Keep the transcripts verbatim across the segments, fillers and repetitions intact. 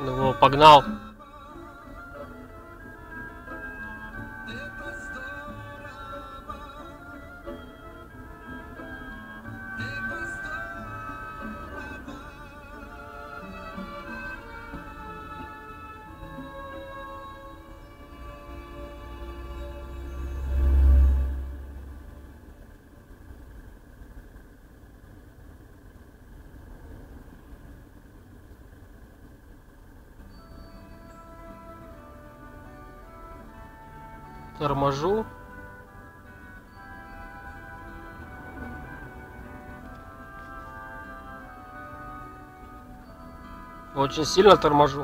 Ну, погнал. Торможу. Очень сильно торможу.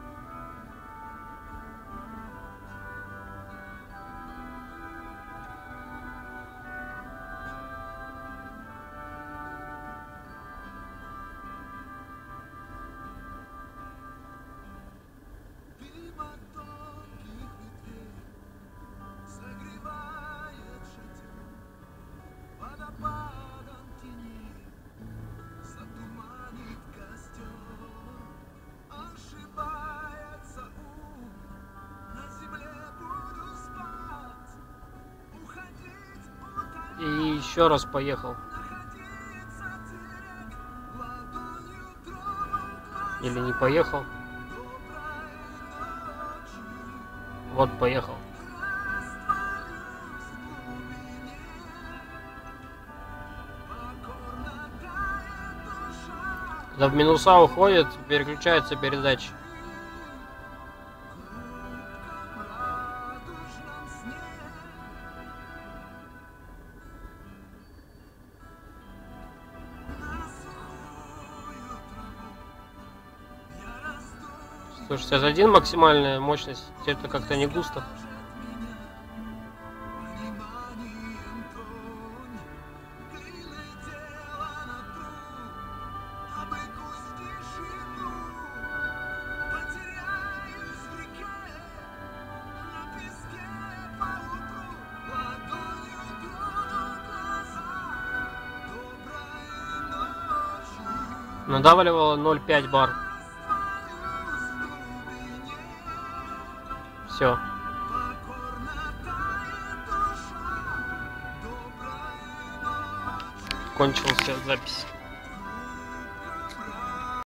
И еще раз поехал. Или не поехал. Вот поехал. Когда в минуса уходит, переключаются передачи. сто шестьдесят один максимальная мощность, это как-то не густо. Надавливало ноль целых пять бар. Все. Кончился запись.